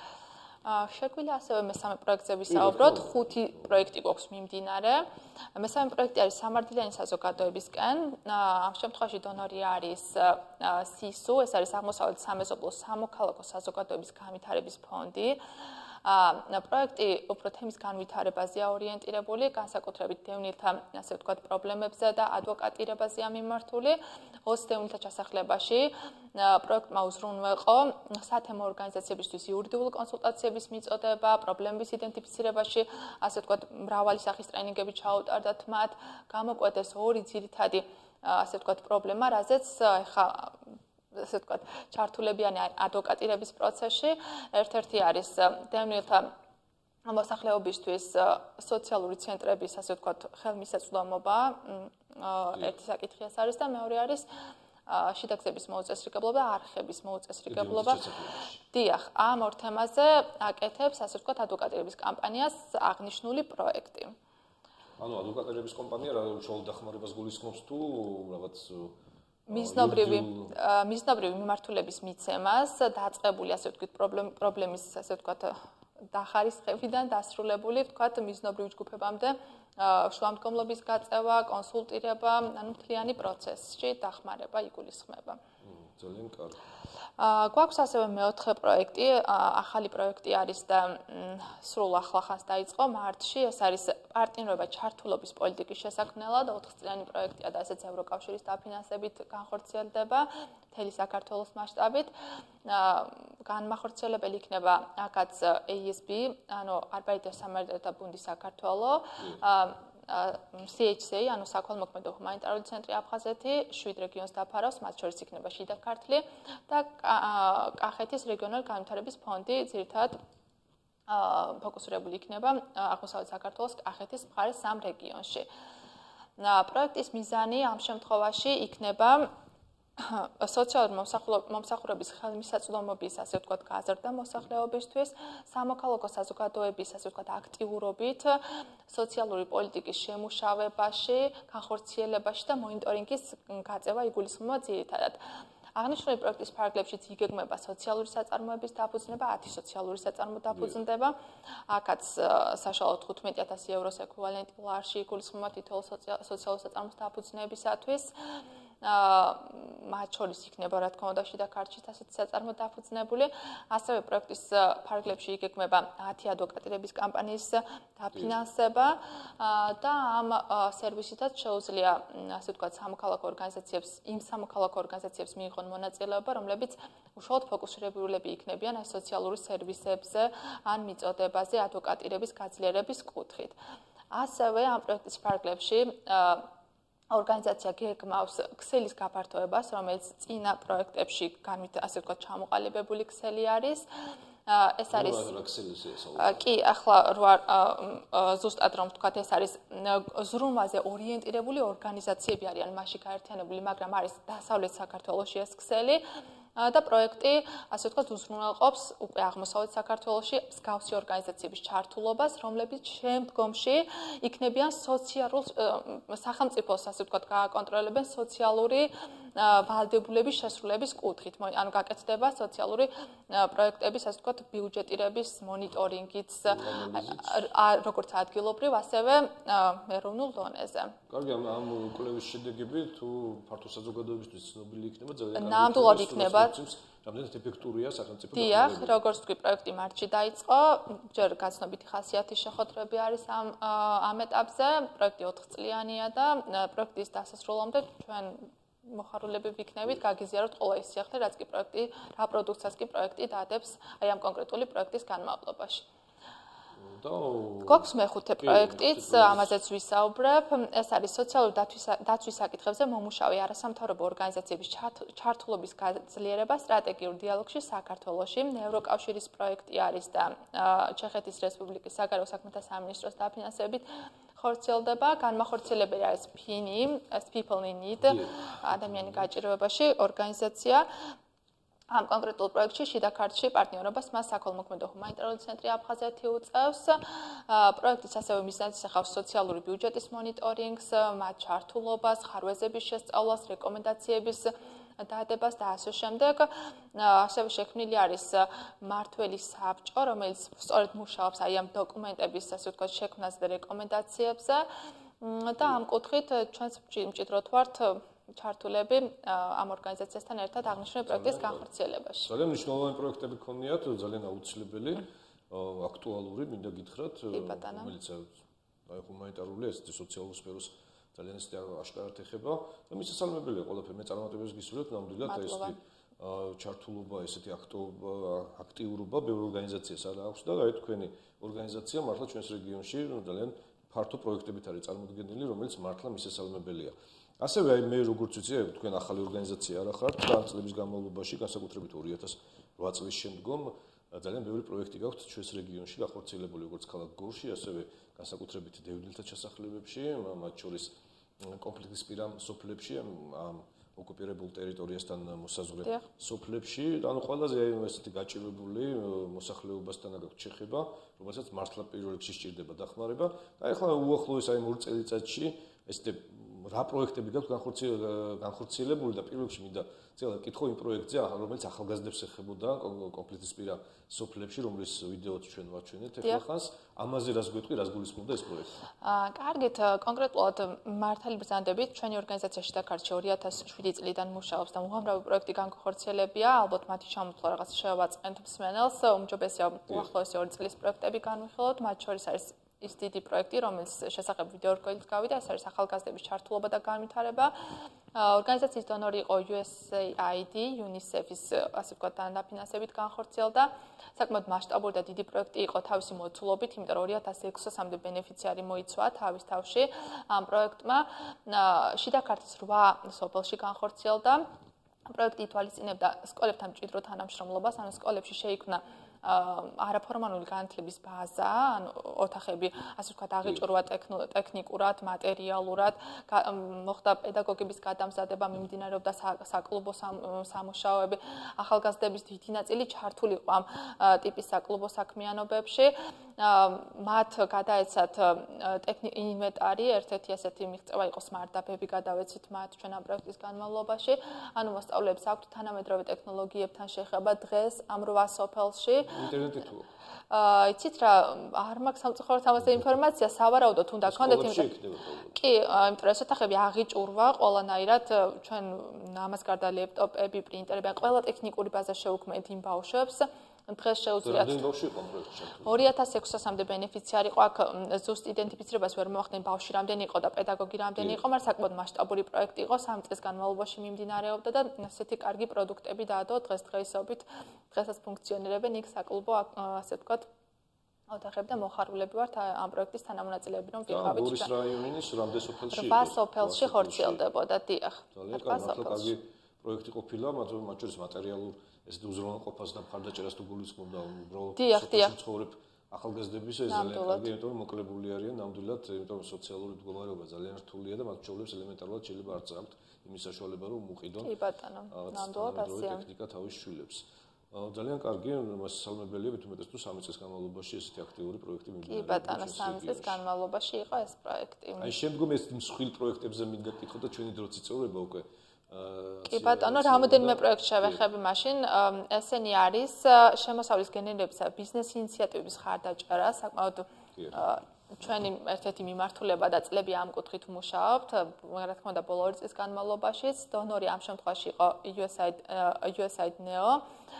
შეგვიძლია ასევე მესამე პროექტზე ვისაუბროთ. 5 პროექტი გვაქვს მიმდინარე. მესამე პროექტი არის სამართლიანი საზოგადოებისკენ. ამ შემთხვევაში დონორი არის SISU, ეს არის აღმოსავლეთ სამეზობლო სამოქალაქო საზოგადოების განვითარების ფონდი. პროექტი უფრო თემის განვითარებაზეა ორიენტირებული, განსაკუთრებით დევნილთა, ასე ვთქვათ, პრობლემებზე და ადვოკატირებაზეა მიმართული. 20 დევნილთა ჩასახლებაში პროექტმა უზრუნველყო სათემო ორგანიზაციებისთვის იურიდიული კონსულტაციების მიწოდება, პრობლემების იდენტიფიცირებაში, ასე ვთქვათ, მრავალი სახის ტრენინგები ჩაუტარდათ მათ, გამოკვეთეს 2 ძირითადი, ასე ვთქვათ, პრობლემა, რაზეც ეხა ასე ვთქვათ, ჩართულებიანი ადვოკატირების პროცესში. ერთ-ერთი არის დევნილთა მოსახლეობისთვის სოციალური ცენტრების, ასე ვთქვათ, ხელმისაწვდომობა. ერთი საკითხი ეს არის და მეორე არის შიდა გზების მოუწესრიგებლობა და არხების მოუწესრიგებლობა. დიახ, ამ ორ თემაზე აკეთებს, ასე ვთქვათ, ადვოკატირების კამპანიას აღნიშნული პროექტი. ანუ ადვოკატირების კომპანია რა უშუალოდ დახმარებას გულისხმობს თუ რაღაც მიზნობრივი მიმართულების მიცემას, დაწყებული, ასე ვთქვით, პრობლემის, ასე ვთქვათ, დახარისხებიდან დასრულებული, ვთქვათ, მიზნობრივ ჯგუფებამდე შუამდგომლობის გაწევა, კონსულტირება, ანუ მთლიანი პროცესში დახმარება იგულისხმება. ძალიან კარგი. გვაქვს ასევე მეოთხე პროექტი, ახალი პროექტი არის და სრულ ახლახანს დაიწყო მარტში, ეს არის პარტნიორობა ჩართულობის პოლიტიკის შესაქმნელად, 4 წლიანი პროექტია და ესეც ევროკავშირის დაფინანსებით განხორციელდება მთელი საქართველოს მასშტაბით. განმახორციელებელი იქნება აქაც ASB, ანუ Arbeitersamariter Bund საქართველო, CHC, ანუ საქველმოქმედო ჰუმანიტარული ცენტრი აფხაზეთი 7 რეგიონს დაფარავს, მათ შორის იქნება შიდა ქართლი და კახეთის რეგიონალური განვითარების ფონდი, ძირითადად ფოკუსირებული იქნება აღმოსავლეთ საქართველოს კახეთის მხარის 3 რეგიონში. პროექტის მიზანი ამ შემთხვევაში იქნება სოციალური მომსახურების ხელმისაწვდომობის, ასე ვთქვათ, გაზრდა მოსახლეობისთვის, სამოქალაქო საზოგადოების, ასე ვთქვათ, აქტიურობით, სოციალური პოლიტიკის შემუშავებაში, განხორციელებაში და მონიტორინგის გაწევა იგულისხმება ძირითადად. აღნიშნული პროექტის ფარგლებშიც იგეგმება სოციალური საწარმოების დაფუძნება, 10 სოციალური საწარმო დაფუძნდება, აქაც საშუალოდ 15,000 ევროს ეკვივალენტი ლარში იგულისხმება თითოეულ სოციალურ საწარმოს დაფუძნებისათვის. მათ შორის იქნება, რა თქმა უნდა, შიდა ქართლშიც ასეთი საწარმო დაფუძნებული. ასევე პროექტის ფარგლებში იგეგმება 10 ადვოკატირების კამპანიის დაფინანსება და ამ სერვისითაც შეუძლია, ასე ვთქვათ, სამოქალაქო ორგანიზაციებს მიიღონ მონაწილეობა, რომლებიც უშუალოდ ფოკუსირებულები იქნებიან აი სოციალური სერვისებზე ან მიწოდებაზე ადვოკატირების გაძლიერების კუთხით. ასევე ამ პროექტის ფარგლებში ორგანიზაცია გეგმავს ქსელის გაფართოებას, რომელიც წინა პროექტებში ასე ვთქვათ, ჩამოყალიბებული ქსელი არის. ეს არის კი, ახლა ზუსტად რომ ვთქვათ, ეს არის ზრუნვაზე ორიენტირებული ორგანიზაციები არიან მასში გაერთიანებული, მაგრამ არის დასავლეთ საქართველოში ეს ქსელი. და პროექტი, ასე ვთქვათ, უზრუნველყოფს უკვე აღმოსავლეთ საქართველოში მსგავსი ორგანიზაციების ჩართულობას, რომლებიც შემდგომში იქნებიან სახელმწიფოს, ასე ვთქვათ, გააკონტროლებენ სოციალური ვალდებულების შესრულების კუთხით. ანუ გაკეთდება სოციალური პროექტების, ასე ვთქვათ, ბიუჯეტირების მონიტორინგიც, როგორც ადგილობრივ, ასევე ეროვნულ დონეზე. კარგი, ამ კვლევის შედეგები თუ ფართო საზოგადოებისთვის ცნობილი იქნება, ძალიან ნამდვილად იქნება. რამდენად ეფექტურია სახელმწიფო დიახ, როგორც თქვი, პროექტი მარტში დაიწყო, ჯერ გაცნობითი ხასიათის შეხვედრები არის ამ ეტაპზე, პროექტი 4 წლიანია და პროექტის დასასრულამდე ჩვენ მოხარულები ვიქნებით, გაგიზიაროთ ყველა ის სიახლე, რაც კი პროექტი, რა პროდუქციას კი პროექტი დადებს აი ამ კონკრეტული პროექტის განმავლობაში. გვაქვს მეხუთე პროექტიც, ამაზეც ვისაუბრებ. ეს არის სოციალური დაცვის საკითხებზე მომუშავე არასამთავრობო ორგანიზაციების ჩართულობის გაძლიერება სტრატეგიურ დიალოგში საქართველოში. ევროკავშირის პროექტი არის და ჩეხეთის რესპუბლიკის საგარეო საქმეთა სამინისტროს დაფინანსებით ხორციელდება. განმახორციელებელი არის PINI, People in Need, ადამიანი გაჭირვებაში ორგანიზაცია. ამ კონკრეტულ პროექტში შიდა ქართლში პარტნიორობას მას საქველმოქმედო ჰუმანიტარული ცენტრი აფხაზეთი უწევს. პროექტის ასევე მიზანიც ეხავს სოციალური ბიუჯეტის მონიტორინგს, მათ ჩართულობას, ხარვეზების შესწავლას, რეკომენდაციების დადებას და ასე შემდეგ. ასევე შექმნილი არის მართველი საბჭო, რომელიც სწორედ მუშაობს აი ამ დოკუმენტების, ასე ვთქვათ, შექმნაზე და რეკომენდაციებზე. და ამ კუთხით ჩვენც მჭიდროდ ვართ ჩართულები ამ ორგანიზაციასთან ერთად აღნიშნული პროექტის განხორციელებაში. ძალიან მნიშვნელოვანი პროექტები გქონიათ, ძალიან აუცილებელი, აქტუალური, მინდა გითხრათ, რომელიც აი ჰუმანიტარული, ესეთი სოციალურ სფეროს ძალიან ისეთი აშკარად ეხება და მისასალმებელია ყველაფერი. მე წარმატებას გისურვებთ ნამდვილად ესეთი ჩართულობა, ესეთი აქტიურობა ბევრ ორგანიზაციას აქვს და აი თქვენი ორგანიზაცია მართლა ჩვენს რეგიონში ძალიან ფართო პროექტებით არის წარმოდგენილი, რომელიც მართლა მისასალმებელია. ასევე აი მე როგორც ვიცი, თქვენ ახალი ორგანიზაცია არ ხართ და ამ წლების განმავლობაში, განსაკუთრებით 2008 წლის შემდგომ ძალიან ბევრი პროექტი გაქვთ ჩვენს რეგიონში გახორციელებული, როგორც ქალაქ გორში, ასევე განსაკუთრებით დევნილთა ჩასახლებებში, მათ შორის კონფლიქტისპირა სოფლებში, ამ ოკუპირებულ ტერიტორიასთან მოსაზღვრე სოფლებში, ანუ ყველაზე ესეთი გაჭირვებული მოსახლეობასთან გაქვთ შეხება, რომელსაც მართლა პირველ რიგში სჭირდება დახმარება. და ახლა უახლოეს აი 2 წელიწადში ესეთი რა პროექტები გაქვთ განხორციელებული და პირველ რიგში მინდა წერა კითხო იმ პროექტზე, რომელიც ახალგაზრდებს ეხებოდა კონფლიქტისპირა სოფლებში, რომლის ვიდეოც ჩვენ ვაჩვენეთ ეხლახანს. ამაზე რას გვეტყვი, რას გულისხმობდა ეს პროექტი? კარგით, კონკრეტულად მართალი ბრძანდებით ჩვენი ორგანიზაცია შიდა ქართლში 2007 წლიდან მუშაობს და უამრავი პროექტი განხორციელებია, ალბათ მათი ჩამოთვლა რაღაც შევაწყენთ მსმენელს, უმჯობესია უახლოესი 2 წლის პროექტები განვიხილოთ, მათ შორის არის ის დიდი პროექტი, რომელიც შესახებ ვიდეო რგოლით გავიდა, ეს არის ახალგაზრდების ჩართულობა და განვითარება. ორგანიზაციის დონორი იყო USAID, UNICEF-ის, ასე ვთქვათ, დაფინანსებით განხორციელდა. საკმაოდ მასშტაბური და დიდი პროექტი იყო თავისი მოცულობით, იმიტომ რომ 2600-მდე ბენეფიციარი მოიცვა თავის თავში ამ პროექტმა. შიდა ქართლის 8 სოფელში განხორციელდა. პროექტი ითვალისწინებდა სკოლებთან მჭიდრო თანამშრომლობას, ანუ სკოლებში შეიქმნა არაფორმალური განათლების ბაზა, ანუ ოთახები, ასე ვთქვათ, აღიჭურვა ტექნიკურად, მატერიალურად, მოხდა პედაგოგების გადამზადება, მიმდინარეობდა საკლუბო სამუშაოები, ახალგაზრდების დიდი ნაწილი ჩართული იყო ამ ტიპის საკლუბო საქმიანობებში. მათ გადაეცათ ინვენტარი, ერთ-ერთი ასეთი მიღწევა იყო სმარტ-დაბები, გადავეცით მათ ჩვენ ამ პროექტის განმავლობაში. ანუ მოსწავლეებს აქვთ თანამედროვე ტექნოლოგიებთან შეხება დღეს ამ 8 სოფელში. ინტერნეტი თუ იცით რა, არ მაქვს სამწუხაროდ ამაზე ინფორმაცია, სავარაუდოდ უნდა გქონდეთ, კი, იმიტომ რომ ეს ოთახები აღიჭურვა ყველანაირად, ჩვენ ამას გარდა ლეპტოპები, პრინტერები, ყველა ტექნიკური ბაზა შევუქმნით იმ ბავშვებს. დღეს შეუძლიათ 2600-მდე ბენეფიციარი იყო, აქ ზუსტ იდენტიფიცირებას ვერ მოახდენ ბავშვი რამდენი იყო და პედაგოგი რამდენი იყო, მაგრამ საკმაოდ მასშტაბური პროექტი იყო, 3 წლის განმავლობაში მიმდინარეობდა და ასეთი კარგი პროდუქტები დაადო დღესდღეობით, დღესაც ფუნქციონირებენ იქ საკლუბო, ასე ვთქვათ, ოთახები და მოხარულები ვართ ამ პროექტის თანამონაწილეები, რომ ვიღავით. გორის რაიონის რამდენ სოფელში? 8 სოფელში ხორციელდებოდა, დიახ. 8 სოფელში. პროექტი ყოფილა, მათ შორის მატერიალურ ეს უზრუნველყოფას და მხარდაჭერას თუ გულისხმობდა უბრალოდ ცხოვრებ ახალგაზრდების ეს ძალიან კარგი, იმიტომ რომ მოკლებული არიან ნამდვილად, იმიტომ რომ სოციალური მდგომარეობა ძალიან რთულია და მათ მშობლებს ელემენტარულად შეიძლება არც აქვთ იმის საშუალება რომ უმყიდონ. კი ბატონო, ნამდვილად ასეა. ტექნიკა თავის შვილებს. ძალიან კარგი, მასალმებელია, თუმეტეს თუ 3 წლის განმავლობაში ესეთი აქტიური პროექტი მიმდინარეობდა. კი ბატონო, 3 წლის განმავლობაში იყო ეს პროექტი. აი შემდგომ ეს მსხვილ პროექტებზე მინდა გკითხო და ჩვენი დროც იწევრება უკვე კი ბატონო, რამოდენიმე პროექტს შევეხები მაშინ. ესენი არის შემოსავლის გენერირებისა ბიზნეს ინიციატივების ხარდაჭერა, საკმაოდ ჩვენი ერთ-ერთი მიმართულება და წლები ამ კუთხით ვმუშაობთ, რა თქმა უნდა, ბოლო 2 წლის განმავლობაშიც. დონორი ამ შემთხვევაში იყო USAID NEO.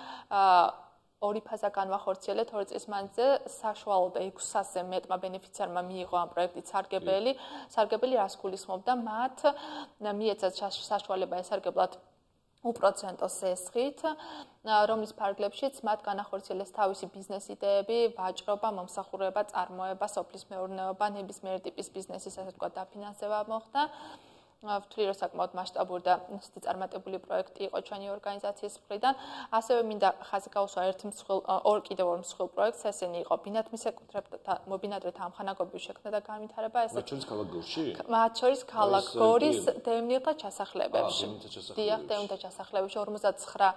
ორი ფაზა განვახორციელეთ 2 წლის მანძილზე, საშუალოდ 600-ზე მეტმა ბენეფიციარმა მიიღო ამ პროექტით სარგებელი. სარგებელი რას გულისხმობდა? მათ მიეცათ საშუალება ესარგებლად უპროცენტო ზესხით, რომლის ფარგლებშიც მათ განახორციელეს თავისი ბიზნეს იდეები, ვაჭრობა, მომსახურება, წარმოება, სოფლის მეურნეობა, ნებისმიერი ტიპის ბიზნესის, ასე ვთქვათ, დაფინანსება მოხდა. ვთვლი რომ საკმაოდ მასშტაბური და წარმატებული პროექტი იყო ჩვენი ორგანიზაციის მხრიდან. ასევე მინდა ხაზი გაუსვა კიდევ ორ მსხვილ პროექტს, ესენი იყო ბინადმის ეკუთვნებოდა მობინადრეთა ამხანაგობის შექმნა და განვითარება, ეს მათ შორის ქალაქ გორში? მათ შორის ქალაქ გორის დევნილთა ჩასახლებებში. დიახ, დევნილთა ჩასახლებებში 59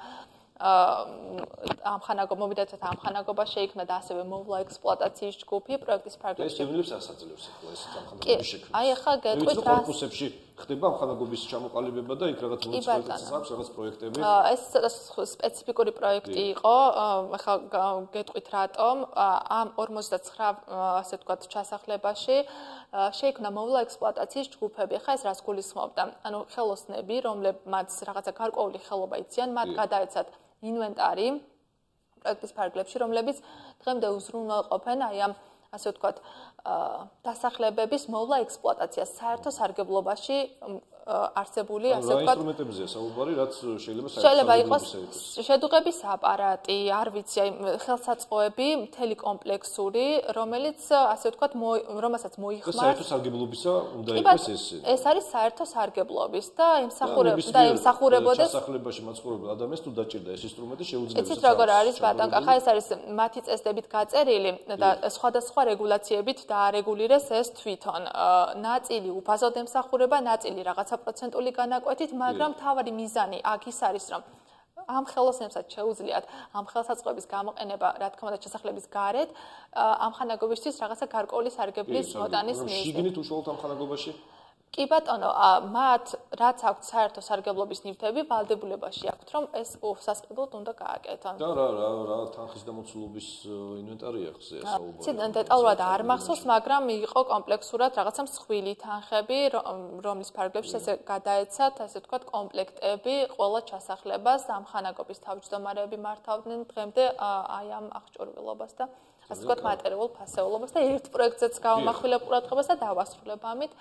მობინადრეთა ამხანაგობა შეიქმნა და ასევე მოვლა ექსპლუატაციის ჯგუფი პროექტის ფარგლებში. ეს დევნილებს ასაძლევს ახლა ეს ამხანაგობის შექმნა. აი ახლა გეტყვით რა კორპუსებში ხდება ამხანაგობის ჩამოყალიბება და იქ რაღაც მუნიციპალიტეტს აქვს რაღაც პროექტები. ეს სპეციფიკური პროექტი იყო, ახლა გეტყვით რატომ ამ 59 ასე ვთქვათ ჩასახლებაში შეიქმნა მოვლა ექსპლუატაციის ჯგუფები. ახლა ეს რას გულისხმობდა? ანუ ხელოსნები, რომლებმაც რაღაცა გარკვეული ხელობა იციან, მათ გადაეცათ ინვენტარი პროექტის ფარგლებში, რომლებიც დღემდე უზრუნველყოფენ აი ამ ასე ვთქვათ დასახლებების მოვლა ექსპლუატაციას საერთო სარგებლობაში არსებული ასე ვთქვათ ინსტრუმენტებზეა საუბარი, რაც შეიძლება იყოს შედუღების აპარატი, არ ვიცი, აი ხელსაწყოები, მთელი კომპლექსური, რომელიც ასე ვთქვათ რომელსაც მოიხმარს საერთო სარგებლობისა უნდა იყოს ეს. ეს არის საერთო სარგებლობის და ემსახურებოდეს ჩასახლებაში მაცხოვრებელ ადამიანს თუ დაჭირდა ეს ინსტრუმენტი შეუძლია. იცით როგორ არის ბატონკა, ხა ეს არის მათი წესდებით გაწერილი და სხვადასხვა რეგულაციებით დაარეგულირეს ეს თვითონ. ნაწილი უფასოდ ემსახურება, ნაწილი რაღაცა პროცენტული განაკვეთით, მაგრამ თავარი მიზანი აქ ის არის, რომ ამ ხელოსნებსაც შეუძლიათ ამ ხელსაწყოების გამოყენება, რა თქმა უნდა, ჩასახლების გარეთ, ამხანაგობისთვის რაღაცა გარკვეული სარგებლის მოტანის მიზნით. შიგნით უშუალოდ ამხანაგობაში? კი ბატონო, მათ რაც აქვთ საერთო სარგებლობის ნივთები, ვალდებულებაში აქვთ, რომ ეს სასყიდლოდ უნდა გააკეთონ. და რა თანხის დამოცულობის ინვენტარია ხზე საუბარი. ცით დეტალურად არ მახსოვს, მაგრამ იყო კომპლექსურად რაღაცა მსხვილი თანხები, რომლის ფარგლებში ესე გადაეცათ, ასე ვთქვათ, კომპლექტები ყველა ჩასახლებას, ამხანაგობის თავმჯდომარეები მართავდნენ დღემდე აი ამ აღჭურვილობას და ასე ვთქვათ, მატერიალურ ფასეულობას და ერთ პროექტზეც გავამახვილებ ყურადღებას და დავასრულებ ამით.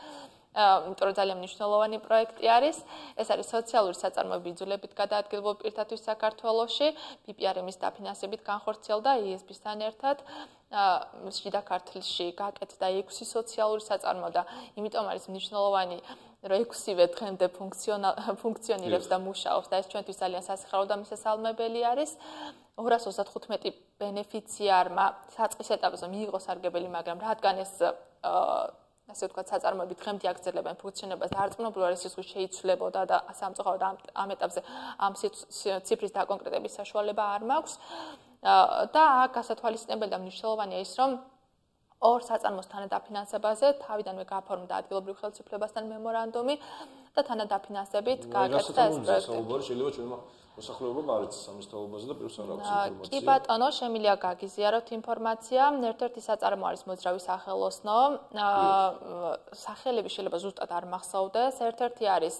იმიტომ რომ ძალიან მნიშვნელოვანი პროექტი არის. ეს არის სოციალური საწარმოები იძულებით გადაადგილებულ პირთათვის საქართველოში, PPRM-ის დაფინანსებით განხორციელდა ISB-სთან ერთად. შიდა ქართლში გაკეთდა 6 სოციალური საწარმო და იმიტომ არის მნიშვნელოვანი რომ 6-ვე დღემდე ფუნქციონირებს და მუშაობს და ეს ჩვენთვის ძალიან სასიხარულო და მისასალმებელი არის. 235 ბენეფიციარმა საწყის ეტაპზე მიიღო სარგებელი, მაგრამ რადგან ეს ასე ვთქვათ, საწარმოები დღემდე აგრძელებენ ფუნქციონირებას და არწმუნებული არის ის შეიცვლებოდა და სამწუხაროდ ამ ეტაპზე ამ ციფრის დაკონკრეტების საშუალება არ მაქვს. და აქ გასათვალისწინებელი და მნიშვნელოვანია ის, რომ ორ საწარმოს თანადაფინანსებაზე თავიდანვე გააფორმდა ადგილობრივ ხელისუფლებასთან მემორანდუმი და თანადაფინანსებით გააკეთა ეს პროექტი. შეიძლება ჩვენმა მოსახლეობამ არ იცის ამის თაობაზე და პირს არ აქვს ინფორმაცია. კი ბატონო, შემიძლია გაგიზიაროთ ინფორმაცია. ერთ-ერთი საწარმო არის მოძრავი სახელოსნო. სახელები შეიძლება ზუსტად არ მახსოვდეს. ერთ-ერთი არის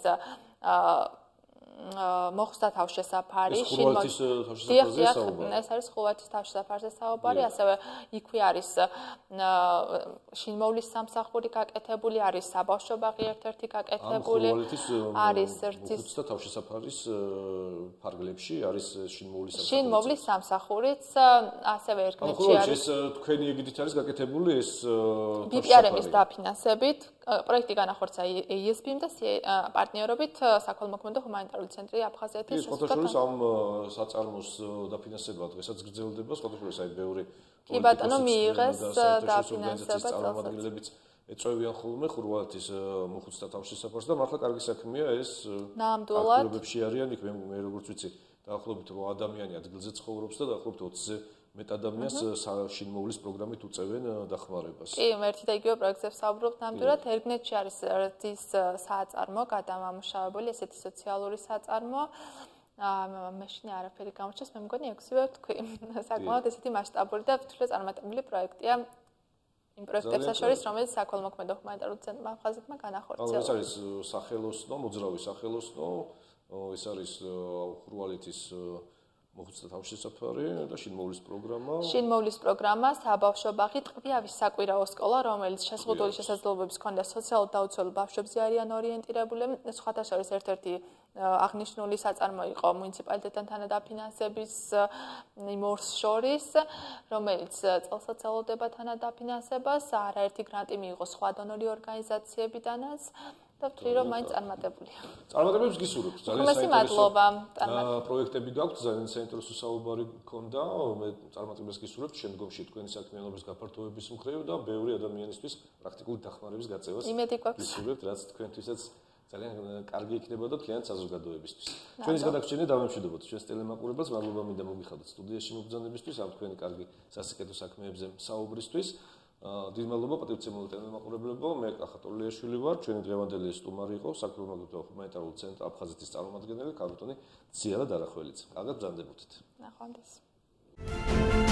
მოხსთა თავშესაფარი, ეს არის ხულვათის თავშესაფარზე საუბარი, ასევე იქვე არის შინმოვლის სამსახური გაკეთებული, არის საბავშვო ბაღი ერთ-ერთი გაკეთებული, არის მოხსთა თავშესაფარის ფარგლებში არის შინმოვლის სამსახურიც, ასევე ერთგლებში არის. ეს თქვენი ეგიდით არის გაკეთებული ეს PPRM-ის დაფინანსებით, პროექტი განახორციელა ISB-მ და პარტნიორობით საქველმოქმედო ჰუმანიტარული ცენტრი აფხაზეთის. ის სხვადასხვა ამ საწარმოს დაფინანსება დღესაც გრძელდება, სხვადასხვა აი ბევრი კი ბატონო მიიღეს დაფინანსება წარმომადგენლებიც ეწევიან ხოლმე ხურვალეთის მოხუცთა თავშესაფარს და მართლა კარგი საქმეა ეს აქტივობებში არიან იქ მე როგორც ვიცი დაახლოებით 8 ადამიანი ადგილზე ცხოვრობს და დაახლოებით 20-ზე მეტ ადამიანს შინმოვლის პროგრამით უწევენ დახმარებას. კი, ერთი და იგივე პროექტზე ვსაუბრობთ ნამდვილად. ერგნეტში არის რძის საწარმო გადამამუშავებელი, ესეთი სოციალური საწარმო. მეშინე არაფერი გამოჩნდეს, მე მგონი 6-ვე ვთქვი. საკმაოდ ესეთი მასშტაბური და თვითონ წარმატებული პროექტია. იმ პროექტებსა შორის, რომელიც საქველმოქმედო ჰუმანიტარულ ცენტრმა აფხაზეთმა განახორციელა. ეს არის სახელოსნო, მოძრავი სახელოსნო, ეს არის ხურვალეთის მოხუცთა თავშესაფარი და შინმოვლის პროგრამა. შინმოვლის პროგრამა, საბავშვო ბაღი, ტყვიავის საკვირაო სკოლა, რომელიც შეზღუდული შესაძლებლობების ჰქონდა სოციალურად დაუცველ ბავშვებზე არიან ორიენტირებული. სხვათა შორის ერთ-ერთი აღნიშნული საწარმო იყო მუნიციპალიტეტთან თანადაფინანსების იმ ორს შორის, რომელიც წელს ელოდება თანადაფინანსებას, არაერთი გრანტი მიიღო სხვა დონორი ორგანიზაციებიდანაც. და ვთვლი რომ მაინც წარმატებულია. წარმატებებს გისურვებთ. ძალიან მადლობა. პროექტები გაქვთ, ძალიან საინტერესო საუბარი გქონდა. მე წარმატებებს გისურვებთ შემდგომში თქვენი საქმიანობის გაფართოების მხრივ და ბევრი ადამიანისთვის პრაქტიკული დახმარების გაწევას. იმედი გვაქვს. გისურვებთ, რაც თქვენთვისაც ძალიან კარგი იქნება და თქვენს საზოგადოებისთვის. ჩვენის გადაგჭირნე დავემშვიდობოთ ჩვენს ტელემაყურებელს, მადლობა მინდა მოგიხადოთ სტუდიაში მობრძანებისთვის, ამ თქვენი კარგი სასიკეთო საქმეებზე საუბრისთვის. დიდ მადლობა პატივცემულო ტელემაყურებლებო, მე კახა ტოლიაშვილი ვარ, ჩვენი დღევანდელი სტუმარი იყო საქველმოქმედო ჰუმანიტარული ცენტრი აფხაზეთის წარმომადგენელი კაპიტანი ძიალა დარახველიძე. კარგად ბრძანდებოდეთ. ნახვამდის.